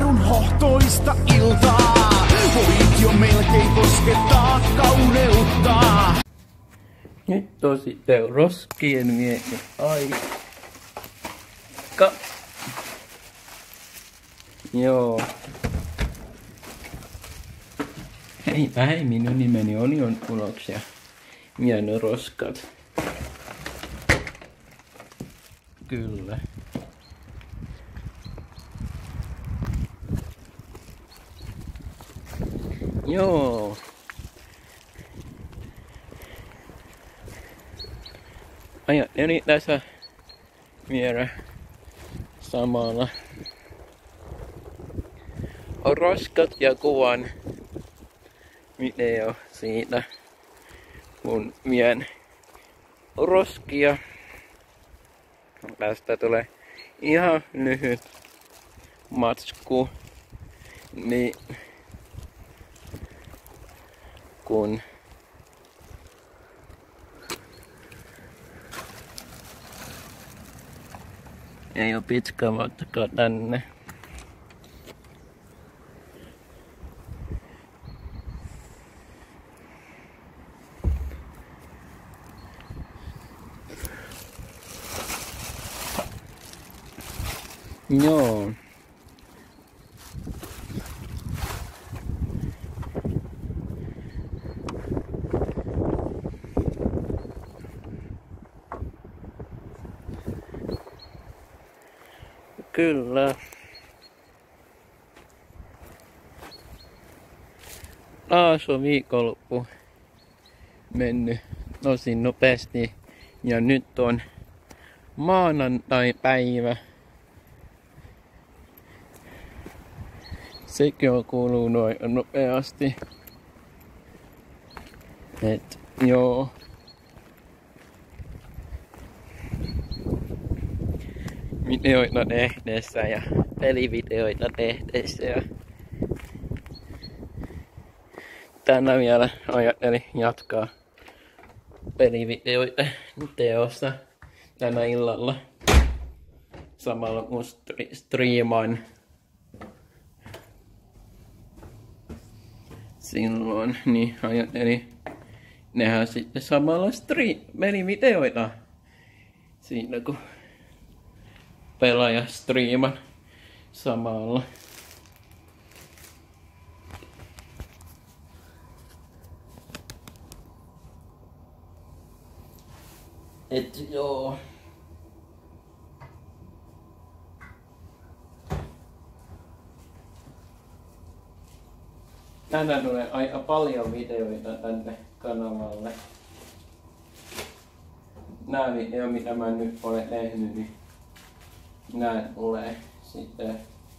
joulun hohtoista iltaa. Voit jo melkein koskettaa kauneutta. Nyt on sitten roskien miehen aika. Joo. Hei, minun nimeni on Unox ja minä roskat. Kyllä. Joo. Ajattelin tässä vielä samalla roskat ja kuvan video siitä, kun vien roskia. Tästä tulee ihan lyhyt matsku, niin kun ei oo pitkä matka tänne. Joo. Kyllä. Taas on viikonloppu mennyt tosi nopeasti ja nyt on maanantai-päivä. Sekin on kulunut noin nopeasti. Et joo. Videoita tehdessä ja pelivideoita tehdessä ja tänään vielä ajattelin jatkaa pelivideoita teossa tänä illalla samalla kun striimaan silloin, niin ajattelin nehän sitten samalla pelivideoita siinä kun pelaaja striiman samalla. Et joo. Tänään tulee aika paljon videoita tänne kanavalle. Nää videot mitä mä nyt olen tehnyt, niin nää tulee sitten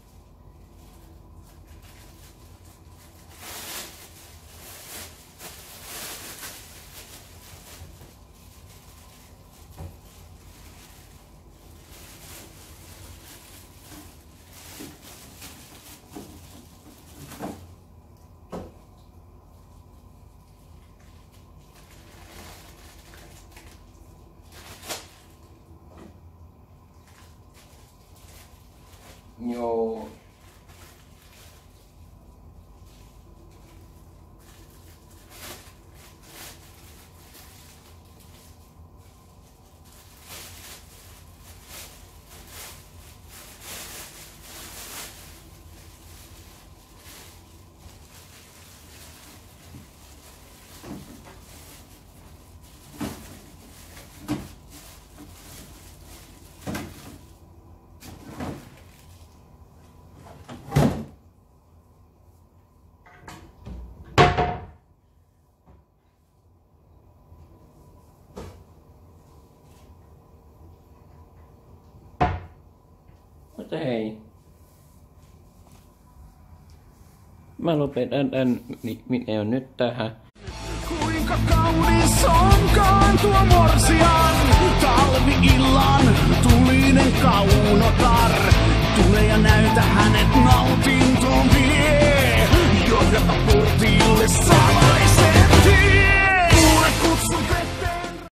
joo. Mutta hei. Mä lopetan tän videon nyt tähän. Kuinka kaunis onkaan tuo morsia?